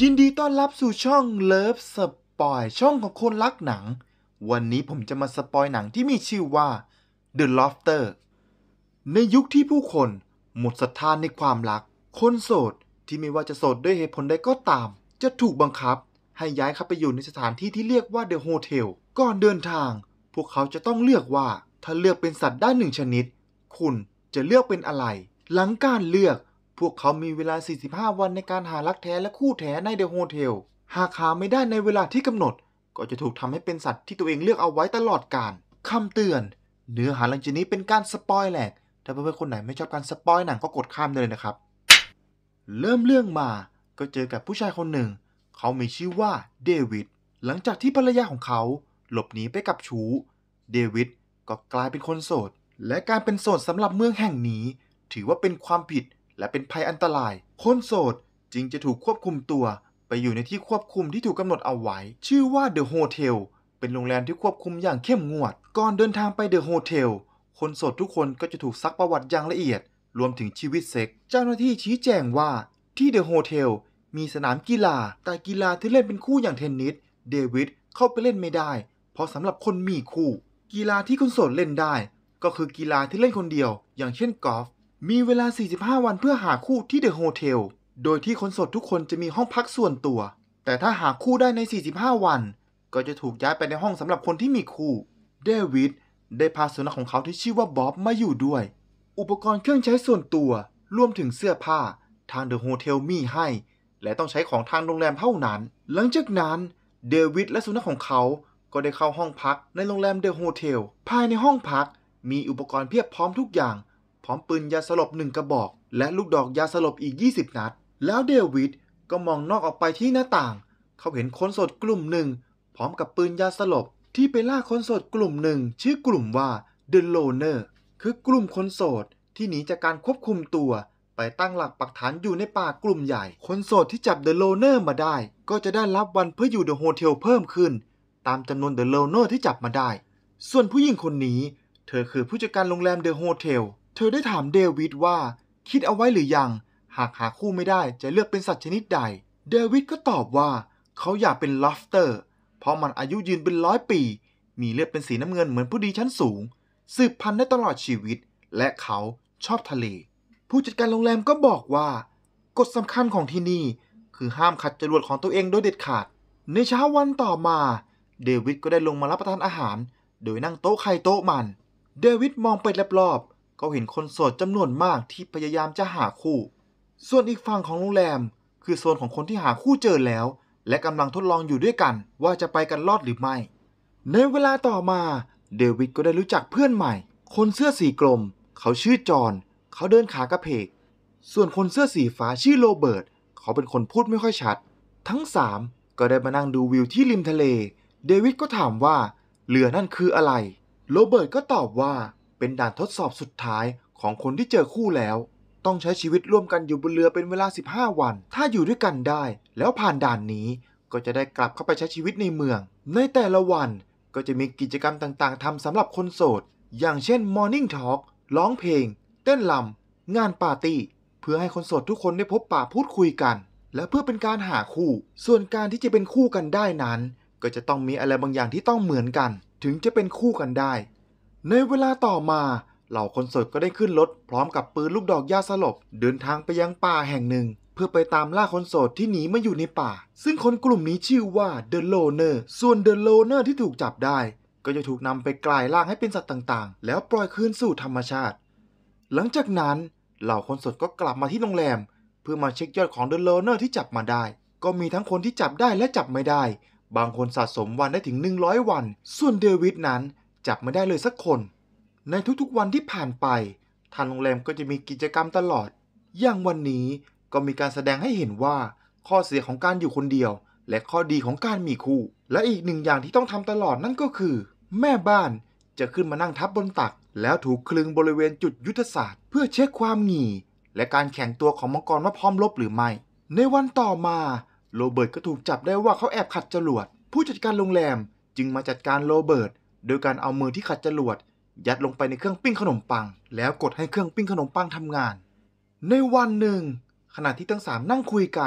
ยินดีต้อนรับสู่ช่องเลิฟสปอยช่องของคนรักหนังวันนี้ผมจะมาสปอยหนังที่มีชื่อว่า The Lofter ในยุคที่ผู้คนหมดศรัทธาในความรักคนโสดที่ไม่ว่าจะโสดด้วยเหตุผลใดก็ตามจะถูกบังคับให้ย้ายเข้าไปอยู่ในสถานที่ที่เรียกว่า The Hotel ก่อนเดินทางพวกเขาจะต้องเลือกว่าถ้าเลือกเป็นสัตว์ได้หนึ่งชนิดคุณจะเลือกเป็นอะไรหลังการเลือกพวกเขามีเวลา45วันในการหารักแท้และคู่แท้ในเดอะโฮเทลหากหาไม่ได้ในเวลาที่กำหนดก็จะถูกทำให้เป็นสัตว์ที่ตัวเองเลือกเอาไว้ตลอดกาลคำเตือนเนื้อหาหลังจากนี้เป็นการสปอยแหลกถ้าเพื่อนๆคนไหนไม่ชอบการสปอยหนังก็กดข้ามเลยนะครับเริ่มเรื่องมาก็เจอกับผู้ชายคนหนึ่งเขามีชื่อว่าเดวิดหลังจากที่ภรรยาของเขาหลบหนีไปกับชู้เดวิดก็กลายเป็นคนโสดและการเป็นโสดสำหรับเมืองแห่งนี้ถือว่าเป็นความผิดและเป็นภัยอันตรายคนโสดจึงจะถูกควบคุมตัวไปอยู่ในที่ควบคุมที่ถูกกำหนดเอาไว้ชื่อว่า The Hotel เป็นโรงแรมที่ควบคุมอย่างเข้มงวดก่อนเดินทางไป The Hotel คนโสดทุกคนก็จะถูกซักประวัติอย่างละเอียดรวมถึงชีวิตเซ็กเจ้าหน้าที่ชี้แจงว่าที่ The Hotel มีสนามกีฬาแต่กีฬาที่เล่นเป็นคู่อย่างเทนนิสเดวิดเข้าไปเล่นไม่ได้เพราะสำหรับคนมีคู่กีฬาที่คนโสดเล่นได้ก็คือกีฬาที่เล่นคนเดียวอย่างเช่นกอล์ฟมีเวลา45วันเพื่อหาคู่ที่เดอะโฮเทลโดยที่คนโสดทุกคนจะมีห้องพักส่วนตัวแต่ถ้าหาคู่ได้ใน45วันก็จะถูกย้ายไปในห้องสำหรับคนที่มีคู่เดวิดได้พาสุนัขของเขาที่ชื่อว่าบ๊อบมาอยู่ด้วยอุปกรณ์เครื่องใช้ส่วนตัวรวมถึงเสื้อผ้าทางเดอะโฮเทลมีให้และต้องใช้ของทางโรงแรมเท่านั้นหลังจากนั้นเดวิดและสุนัขของเขาก็ได้เข้าห้องพักในโรงแรมเดอะโฮเทลภายในห้องพักมีอุปกรณ์เพียบพร้อมทุกอย่างพร้อมปืนยาสลบ1กระบอกและลูกดอกยาสลบอีก20นัดแล้วเดวิดก็มองนอกออกไปที่หน้าต่างเขาเห็นคนโสดกลุ่มหนึ่งพร้อมกับปืนยาสลบที่ไปล่าคนโสดกลุ่มหนึ่งชื่อกลุ่มว่า The Loner คือกลุ่มคนโสดที่หนีจากการควบคุมตัวไปตั้งหลักปักฐานอยู่ในป่ากลุ่มใหญ่คนโสดที่จับ The Loner มาได้ก็จะได้รับวันเพื่ออยู่ The Hotel เพิ่มขึ้นตามจำนวน The Loner ที่จับมาได้ส่วนผู้หญิงคนนี้เธอคือผู้จัดการโรงแรม The Hotel เธอได้ถามเดวิดว่าคิดเอาไว้หรือยังหากหาคู่ไม่ได้จะเลือกเป็นสัตว์ชนิดใดเดวิดก็ตอบว่าเขาอยากเป็น Lobster เพราะมันอายุยืนเป็น100 ปีมีเลือดเป็นสีน้ำเงินเหมือนผู้ดีชั้นสูงสืบพันธุ์ได้ตลอดชีวิตและเขาชอบทะเลผู้จัดการโรงแรมก็บอกว่ากฎสำคัญของที่นี่คือห้ามขัดจรวดของตัวเองโดยเด็ดขาดในเช้าวันต่อมาเดวิดก็ได้ลงมารับประทานอาหารโดยนั่งโต๊ะใครโต๊ะมันเดวิดมองไปรอบๆเขาเห็นคนโสดจำนวนมากที่พยายามจะหาคู่ส่วนอีกฝั่งของโรงแรมคือโซนของคนที่หาคู่เจอแล้วและกำลังทดลองอยู่ด้วยกันว่าจะไปกันรอดหรือไม่ในเวลาต่อมาเดวิดก็ได้รู้จักเพื่อนใหม่คนเสื้อสีกรมเขาชื่อจอห์นเขาเดินขากระเพกส่วนคนเสื้อสีฟ้าชื่อโรเบิร์ตเขาเป็นคนพูดไม่ค่อยชัดทั้ง3ก็ได้มานั่งดูวิวที่ริมทะเลเดวิดก็ถามว่าเรือนั่นคืออะไรโรเบิร์ตก็ตอบว่าเป็นด่านทดสอบสุดท้ายของคนที่เจอคู่แล้วต้องใช้ชีวิตร่วมกันอยู่บนเรือเป็นเวลา15วันถ้าอยู่ด้วยกันได้แล้วผ่านด่านนี้ก็จะได้กลับเข้าไปใช้ชีวิตในเมืองในแต่ละวันก็จะมีกิจกรรมต่างๆทำสำหรับคนโสดอย่างเช่น Morning Talk ร้องเพลงเต้นรำงานปาร์ตี้เพื่อให้คนโสดทุกคนได้พบปะพูดคุยกันและเพื่อเป็นการหาคู่ส่วนการที่จะเป็นคู่กันได้นั้นก็จะต้องมีอะไรบางอย่างที่ต้องเหมือนกันถึงจะเป็นคู่กันได้ในเวลาต่อมาเหล่าคนโสดก็ได้ขึ้นรถพร้อมกับปืนลูกดอกยาสลบเดินทางไปยังป่าแห่งหนึ่งเพื่อไปตามล่าคนโสดที่หนีมาอยู่ในป่าซึ่งคนกลุ่มนี้ชื่อว่า The Loner ส่วน The Loner ที่ถูกจับได้ก็จะถูกนำไปกลายร่างให้เป็นสัตว์ต่างๆแล้วปล่อยคืนสู่ธรรมชาติหลังจากนั้นเหล่าคนโสดก็กลับมาที่โรงแรมเพื่อมาเช็คยอดของ The Loner ที่จับมาได้ก็มีทั้งคนที่จับได้และจับไม่ได้บางคนสะสมวันได้ถึง100วันส่วนเดวิดนั้นจับไม่ได้เลยสักคนในทุกๆวันที่ผ่านไปทางโรงแรมก็จะมีกิจกรรมตลอดอย่างวันนี้ก็มีการแสดงให้เห็นว่าข้อเสียของการอยู่คนเดียวและข้อดีของการมีคู่และอีกหนึ่งอย่างที่ต้องทำตลอดนั่นก็คือแม่บ้านจะขึ้นมานั่งทับบนตักแล้วถูกคลึงบริเวณจุดยุทธศาสตร์เพื่อเช็คความหงี่และการแข็งตัวของมังกรว่าพร้อมรบหรือไม่ในวันต่อมาโรเบิร์ตก็ถูกจับได้ว่าเขาแอบขัดจรวดผู้จัดการโรงแรมจึงมาจัดการโรเบิร์ตโดยการเอามือที่ขัดจรวดยัดลงไปในเครื่องปิ้งขนมปังแล้วกดให้เครื่องปิ้งขนมปังทำงานในวันหนึ่งขณะที่ทั้ง3นั่งคุยกัน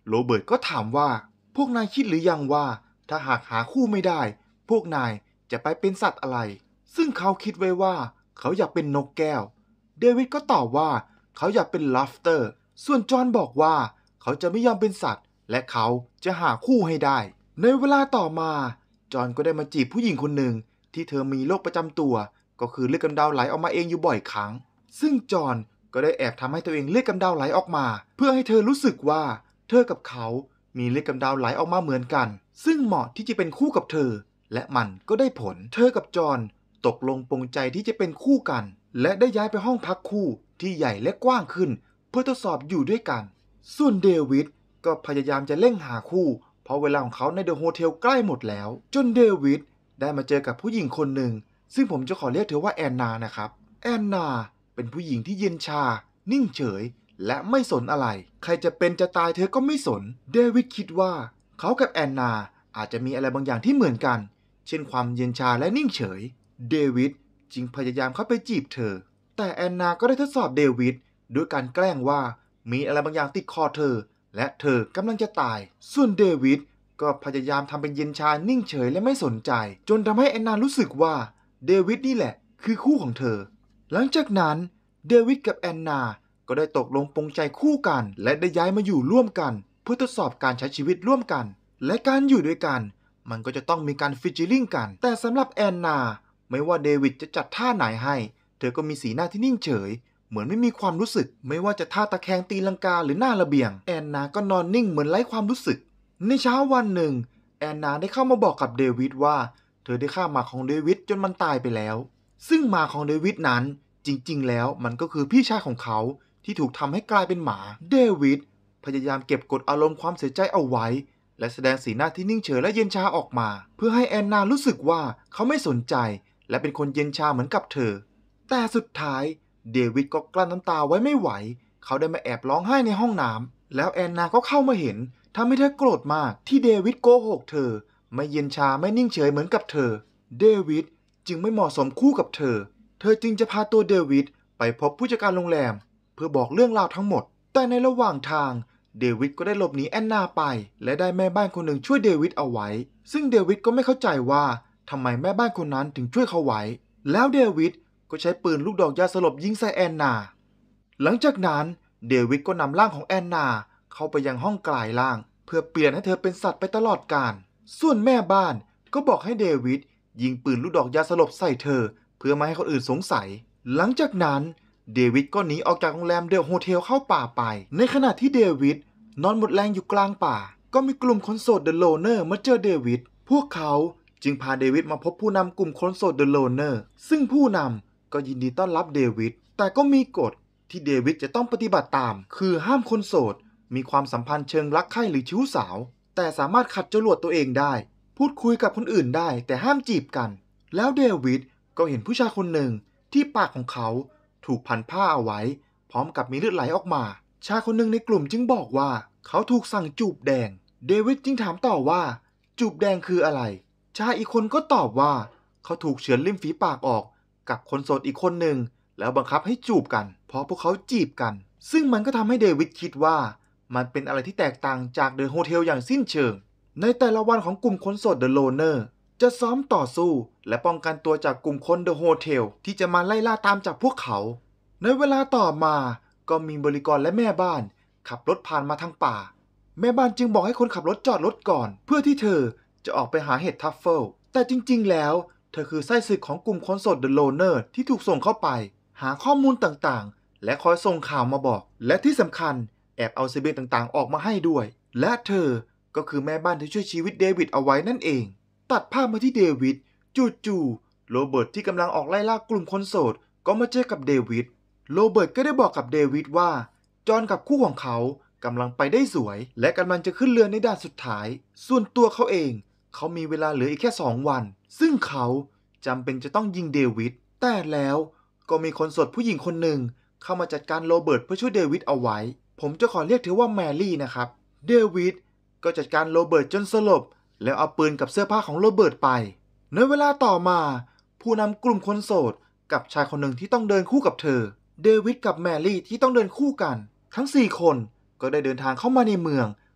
โรเบิร์ตก็ถามว่าพวกนายคิดหรือยังว่าถ้าหากหาคู่ไม่ได้พวกนายจะไปเป็นสัตว์อะไรซึ่งเขาคิดไว้ว่าเขาอยากเป็นนกแก้วเดวิดก็ตอบว่าเขาอยากเป็นลอฟเตอร์ส่วนจอห์นบอกว่าเขาจะไม่ยอมเป็นสัตว์และเขาจะหาคู่ให้ได้ในเวลาต่อมาจอห์นก็ได้มาจีบผู้หญิงคนหนึ่งที่เธอมีโรคประจำตัวก็คือเลือดกำเดาไหลออกมาเองอยู่บ่อยครั้งซึ่งจอห์นก็ได้แอบทำให้ตัวเองเลือดกำเดาไหลออกมาเพื่อให้เธอรู้สึกว่าเธอกับเขามีเลือดกำเดาไหลออกมาเหมือนกันซึ่งเหมาะที่จะเป็นคู่กับเธอและมันก็ได้ผลเธอกับจอห์นตกลงปลงใจที่จะเป็นคู่กันและได้ย้ายไปห้องพักคู่ที่ใหญ่และกว้างขึ้นเพื่อทดสอบอยู่ด้วยกันส่วนเดวิดก็พยายามจะเร่งหาคู่เพราะเวลาของเขาในเดอะโฮเทลใกล้หมดแล้วจนเดวิดได้มาเจอกับผู้หญิงคนหนึ่งซึ่งผมจะขอเรียกเธอว่าแอนนานะครับแอนนาเป็นผู้หญิงที่เย็นชานิ่งเฉยและไม่สนอะไรใครจะเป็นจะตายเธอก็ไม่สนเดวิดคิดว่าเขากับแอนนาอาจจะมีอะไรบางอย่างที่เหมือนกันเช่นความเย็นชาและนิ่งเฉยเดวิดจึงพยายามเข้าไปจีบเธอแต่แอนนาก็ได้ทดสอบเดวิดด้วยการแกล้งว่ามีอะไรบางอย่างติดคอเธอและเธอกำลังจะตายส่วนเดวิดก็พยายามทำเป็นเย็นชานิ่งเฉยและไม่สนใจจนทำให้แอนนารู้สึกว่าเดวิดนี่แหละคือคู่ของเธอหลังจากนั้นเดวิดกับแอนนาก็ได้ตกลงปลงใจคู่กันและได้ย้ายมาอยู่ร่วมกันเพื่อทดสอบการใช้ชีวิตร่วมกันและการอยู่ด้วยกันมันก็จะต้องมีการฟิชเชอริงกันแต่สำหรับแอนนาไม่ว่าเดวิดจะจัดท่าไหนให้เธอก็มีสีหน้าที่นิ่งเฉยเหมือนไม่มีความรู้สึกไม่ว่าจะท่าตะแคงตีลังกาหรือหน้าระเบียงแอนนาก็นอนนิ่งเหมือนไร้ความรู้สึกในเช้าวันหนึ่งแอนนาได้เข้ามาบอกกับเดวิดว่าเธอได้ฆ่าหมาของเดวิดจนมันตายไปแล้วซึ่งหมาของเดวิดนั้นจริงๆแล้วมันก็คือพี่ชายของเขาที่ถูกทำให้กลายเป็นหมาเดวิดพยายามเก็บกดอารมณ์ความเสียใจเอาไว้และแสดงสีหน้าที่นิ่งเฉยและเย็นชาออกมาเพื่อให้แอนนารู้สึกว่าเขาไม่สนใจและเป็นคนเย็นชาเหมือนกับเธอแต่สุดท้ายเดวิดก็กลั้นน้ำตาไว้ไม่ไหวเขาได้มาแอบร้องไห้ในห้องน้ำแล้วแอนนาก็เข้ามาเห็นทำให้เธอโกรธมากที่เดวิดโกหกเธอไม่เย็นชาไม่นิ่งเฉยเหมือนกับเธอเดวิดจึงไม่เหมาะสมคู่กับเธอจึงจะพาตัวเดวิดไปพบผู้จัดการโรงแรมเพื่อบอกเรื่องราวทั้งหมดแต่ในระหว่างทางเดวิดก็ได้หลบหนีแอนนาไปและได้แม่บ้านคนหนึ่งช่วยเดวิดเอาไว้ซึ่งเดวิดก็ไม่เข้าใจว่าทำไมแม่บ้านคนนั้นถึงช่วยเขาไว้แล้วเดวิดก็ใช้ปืนลูกดอกยาสลบยิงใส่แอนนาหลังจากนั้นเดวิดก็นำร่างของแอนนาเข้าไปยังห้องกลายร่างเพื่อเปลี่ยนให้เธอเป็นสัตว์ไปตลอดกาลส่วนแม่บ้านก็บอกให้เดวิดยิงปืนลูกดอกยาสลบใส่เธอเพื่อไม่ให้คนอื่นสงสัยหลังจากนั้นเดวิดก็หนีออกจากโรงแรมเดอะโฮเทลเข้าป่าไปในขณะที่เดวิดนอนหมดแรงอยู่กลางป่าก็มีกลุ่มคนโสดเดอะโลเนอร์มาเจอเดวิดพวกเขาจึงพาเดวิดมาพบผู้นำกลุ่มคนโสดเดอะโลเนอร์ซึ่งผู้นำก็ยินดีต้อนรับเดวิดแต่ก็มีกฎที่เดวิดจะต้องปฏิบัติตามคือห้ามคนโสดมีความสัมพันธ์เชิงรักใคร่หรือชู้สาวแต่สามารถขัดจรวดตัวเองได้พูดคุยกับคนอื่นได้แต่ห้ามจีบกันแล้วเดวิดก็เห็นผู้ชายคนหนึ่งที่ปากของเขาถูกพันผ้าเอาไว้พร้อมกับมีเลือดไหลออกมาชายคนหนึ่งในกลุ่มจึงบอกว่าเขาถูกสั่งจูบแดงเดวิดจึงถามต่อว่าจูบแดงคืออะไรชายอีกคนก็ตอบว่าเขาถูกเฉือนริมฝีปากออกกับคนโสดอีกคนหนึ่งแล้วบังคับให้จูบกันเพราะพวกเขาจีบกันซึ่งมันก็ทำให้เดวิดคิดว่ามันเป็นอะไรที่แตกต่างจากเดอะโฮเทลอย่างสิ้นเชิงในแต่ละวันของกลุ่มคนโสดเดอะโลเนอร์จะซ้อมต่อสู้และป้องกันตัวจากกลุ่มคนเดอะโฮเทลที่จะมาไล่ล่าตามจับพวกเขาในเวลาต่อมาก็มีบริกรและแม่บ้านขับรถผ่านมาทางป่าแม่บ้านจึงบอกให้คนขับรถจอดรถก่อนเพื่อที่เธอจะออกไปหาเห็ดทัฟเฟิลแต่จริงๆแล้วเธอคือไส้ศึกของกลุ่มคนโสดเดอะโลเนอร์ที่ถูกส่งเข้าไปหาข้อมูลต่างๆและคอยส่งข่าวมาบอกและที่สำคัญแอบเอาเสบียงต่างๆออกมาให้ด้วยและเธอก็คือแม่บ้านที่ช่วยชีวิตเดวิดเอาไว้นั่นเองตัดภาพมาที่เดวิดจู่ๆโรเบิร์ตที่กำลังออกไล่ล่ากลุ่มคนโสดก็มาเจอกับเดวิดโรเบิร์ตก็ได้บอกกับเดวิดว่าจอห์นกับคู่ของเขากำลังไปได้สวยและกำลังจะขึ้นเรือในด่านสุดท้ายส่วนตัวเขาเองเขามีเวลาเหลืออีกแค่2 วันซึ่งเขาจำเป็นจะต้องยิงเดวิดแต่แล้วก็มีคนโสดผู้หญิงคนหนึ่งเข้ามาจัดการโรเบิร์ตเพื่อช่วยเดวิดเอาไว้ผมจะขอเรียกเธอว่าแมรี่นะครับเดวิดก็จัดการโรเบิร์ตจนสลบแล้วเอาปืนกับเสื้อผ้าของโรเบิร์ตไปในเวลาต่อมาผู้นำกลุ่มคนโสดกับชายคนหนึ่งที่ต้องเดินคู่กับเธอเดวิดกับแมรี่ที่ต้องเดินคู่กันทั้ง4 คนก็ได้เดินทางเข้ามาในเมือง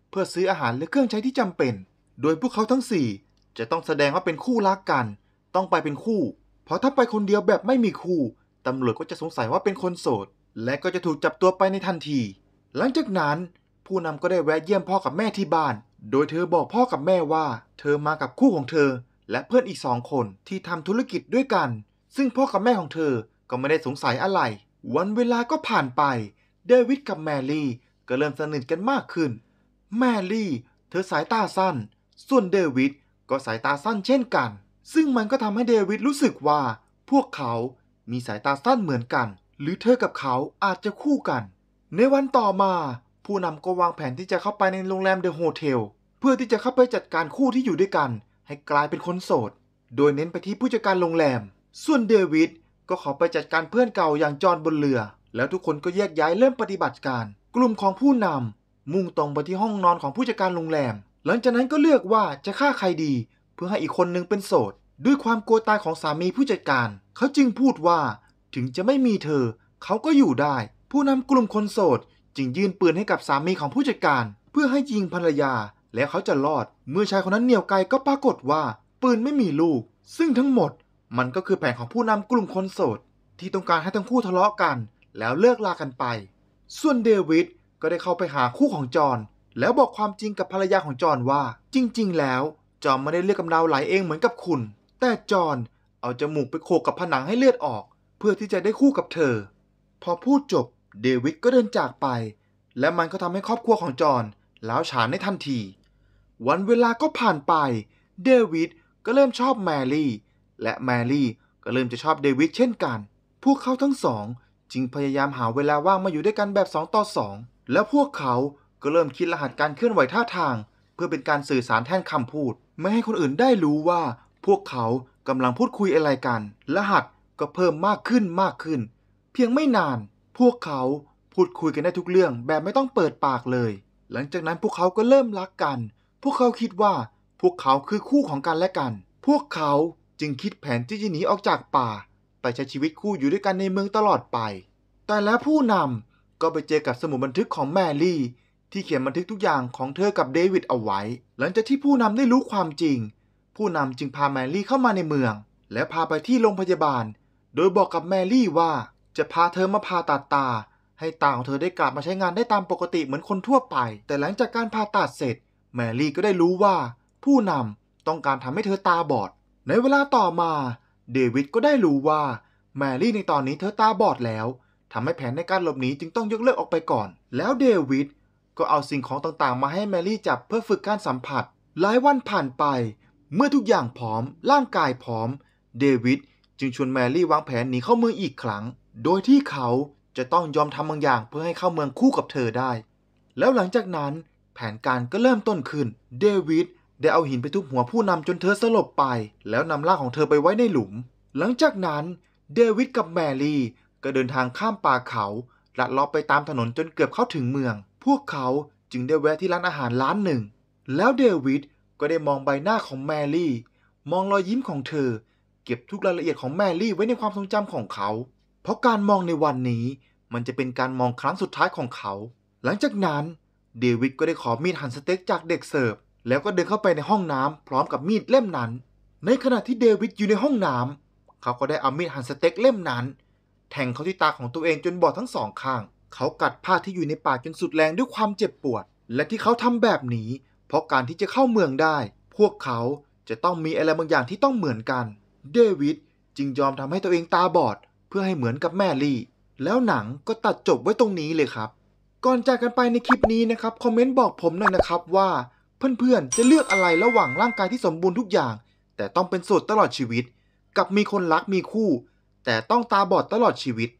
เพื่อซื้ออาหารและเครื่องใช้ที่จำเป็นโดยพวกเขาทั้ง4จะต้องแสดงว่าเป็นคู่รักกันต้องไปเป็นคู่เพราะถ้าไปคนเดียวแบบไม่มีคู่ตำรวจก็จะสงสัยว่าเป็นคนโสดและก็จะถูกจับตัวไปในทันทีหลังจากนั้นผู้นำก็ได้แวะเยี่ยมพ่อกับแม่ที่บ้านโดยเธอบอกพ่อกับแม่ว่าเธอมากับคู่ของเธอและเพื่อนอีก2 คนที่ทำธุรกิจด้วยกันซึ่งพ่อกับแม่ของเธอก็ไม่ได้สงสัยอะไรวันเวลาก็ผ่านไปเดวิดกับแมรี่ก็เริ่มสนิทกันมากขึ้นแมรี่เธอสายตาสั้นส่วนเดวิดก็สายตาสั้นเช่นกันซึ่งมันก็ทำให้เดวิดรู้สึกว่าพวกเขามีสายตาสั้นเหมือนกันหรือเธอกับเขาอาจจะคู่กันในวันต่อมาผู้นำก็วางแผนที่จะเข้าไปในโรงแรมเดอะโฮเทลเพื่อที่จะเข้าไปจัดการคู่ที่อยู่ด้วยกันให้กลายเป็นคนโสดโดยเน้นไปที่ผู้จัดการโรงแรมส่วนเดวิดก็ขอไปจัดการเพื่อนเก่าอย่างจอห์นบนเรือแล้วทุกคนก็แยกย้ายเริ่มปฏิบัติการกลุ่มของผู้นำมุ่งตรงไปที่ห้องนอนของผู้จัดการโรงแรมหลังจากนั้นก็เลือกว่าจะฆ่าใครดีเพื่อให้อีกคนนึงเป็นโสดด้วยความกลัวตายของสามีผู้จัดการเขาจึงพูดว่าถึงจะไม่มีเธอเขาก็อยู่ได้ผู้นำกลุ่มคนโสดจึงยื่นปืนให้กับสามีของผู้จัดการเพื่อให้ยิงภรรยาแล้วเขาจะรอดเมื่อชายคนนั้นเหนี่ยวไกก็ปรากฏว่าปืนไม่มีลูกซึ่งทั้งหมดมันก็คือแผนของผู้นำกลุ่มคนโสดที่ต้องการให้ทั้งคู่ทะเลาะกันแล้วเลิกลากันไปส่วนเดวิดก็ได้เข้าไปหาคู่ของจอห์นแล้วบอกความจริงกับภรรยาของจอห์นว่าจริงๆแล้วจอห์นไม่ได้เลือดกำเดาไหลเองเหมือนกับคุณแต่จอห์นเอาจมูกไปโขกกับผนังให้เลือดออกเพื่อที่จะได้คู่กับเธอพอพูดจบเดวิดก็เดินจากไปและมันก็ทำให้ครอบครัวของจอห์นล้าวฉานในทันทีวันเวลาก็ผ่านไปเดวิดก็เริ่มชอบแมรี่และแมรี่ก็เริ่มจะชอบเดวิดเช่นกันพวกเขาทั้งสองจึงพยายามหาเวลาว่างมาอยู่ด้วยกันแบบ2 ต่อ 2แล้วพวกเขาก็เริ่มคิดรหัสการเคลื่อนไหวท่าทางเพื่อเป็นการสื่อสารแทนคำพูดไม่ให้คนอื่นได้รู้ว่าพวกเขากำลังพูดคุยอะไรกันรหัสก็เพิ่มมากขึ้นเพียงไม่นานพวกเขาพูดคุยกันได้ทุกเรื่องแบบไม่ต้องเปิดปากเลยหลังจากนั้นพวกเขาก็เริ่มรักกันพวกเขาคิดว่าพวกเขาคือคู่ของกันและกันพวกเขาจึงคิดแผนที่จะหนีออกจากป่าไปใช้ชีวิตคู่อยู่ด้วยกันในเมืองตลอดไปแต่แล้วผู้นำก็ไปเจอกับสมุดบันทึกของแมรี่ที่เขียนบันทึกทุกอย่างของเธอกับเดวิดเอาไว้หลังจากที่ผู้นำได้รู้ความจริงผู้นำจึงพาแมรี่เข้ามาในเมืองและพาไปที่โรงพยาบาลโดยบอกกับแมรี่ว่าจะพาเธอมาผ่าตัดตาให้ตาของเธอได้กลับมาใช้งานได้ตามปกติเหมือนคนทั่วไปแต่หลังจากการผ่าตัดเสร็จแมรี่ก็ได้รู้ว่าผู้นำต้องการทำให้เธอตาบอดในเวลาต่อมาเดวิดก็ได้รู้ว่าแมรี่ในตอนนี้เธอตาบอดแล้วทำให้แผนในการหลบหนีจึงต้องยกเลิกออกไปก่อนแล้วเดวิดก็เอาสิ่งของต่างๆมาให้แมรี่จับเพื่อฝึกการสัมผัสหลายวันผ่านไปเมื่อทุกอย่างพร้อมร่างกายพร้อมเดวิดจึงชวนแมรี่วางแผนหนีเข้าเมืองอีกครั้งโดยที่เขาจะต้องยอมทำบางอย่างเพื่อให้เข้าเมืองคู่กับเธอได้แล้วหลังจากนั้นแผนการก็เริ่มต้นขึ้นเดวิดได้เอาหินไปทุบหัวผู้นำจนเธอสลบไปแล้วนำร่างของเธอไปไว้ในหลุมหลังจากนั้นเดวิดกับแมรี่ก็เดินทางข้ามป่าเขาลัดเลาะไปตามถนนจนเกือบเข้าถึงเมืองพวกเขาจึงได้แวะที่ร้านอาหารร้านหนึ่งแล้วเดวิดก็ได้มองใบหน้าของแมรี่มองรอยยิ้มของเธอเก็บทุกรายละเอียดของแมรี่ไว้ในความทรงจำของเขาเพราะการมองในวันนี้มันจะเป็นการมองครั้งสุดท้ายของเขาหลังจากนั้นเดวิดก็ได้ขอมีดหั่นสเต็กจากเด็กเสิร์ฟแล้วก็เดินเข้าไปในห้องน้ำพร้อมกับมีดเล่มนั้นในขณะที่เดวิดอยู่ในห้องน้ำเขาก็ได้เอามีดหั่นสเต็กเล่มนั้นแทงเข้าที่ตาของตัวเองจนบอดทั้งสองข้างเขากัดผ้าที่อยู่ในปากจนสุดแรงด้วยความเจ็บปวดและที่เขาทำแบบนี้เพราะการที่จะเข้าเมืองได้พวกเขาจะต้องมีอะไรบางอย่างที่ต้องเหมือนกันเดวิดจึงยอมทำให้ตัวเองตาบอดเพื่อให้เหมือนกับแมรี่แล้วหนังก็ตัดจบไว้ตรงนี้เลยครับก่อนจากกันไปในคลิปนี้นะครับคอมเมนต์บอกผมหน่อยนะครับว่าเพื่อนๆจะเลือกอะไรระหว่างร่างกายที่สมบูรณ์ทุกอย่างแต่ต้องเป็นโสดตลอดชีวิตกับมีคนรักมีคู่แต่ต้องตาบอดตลอดชีวิต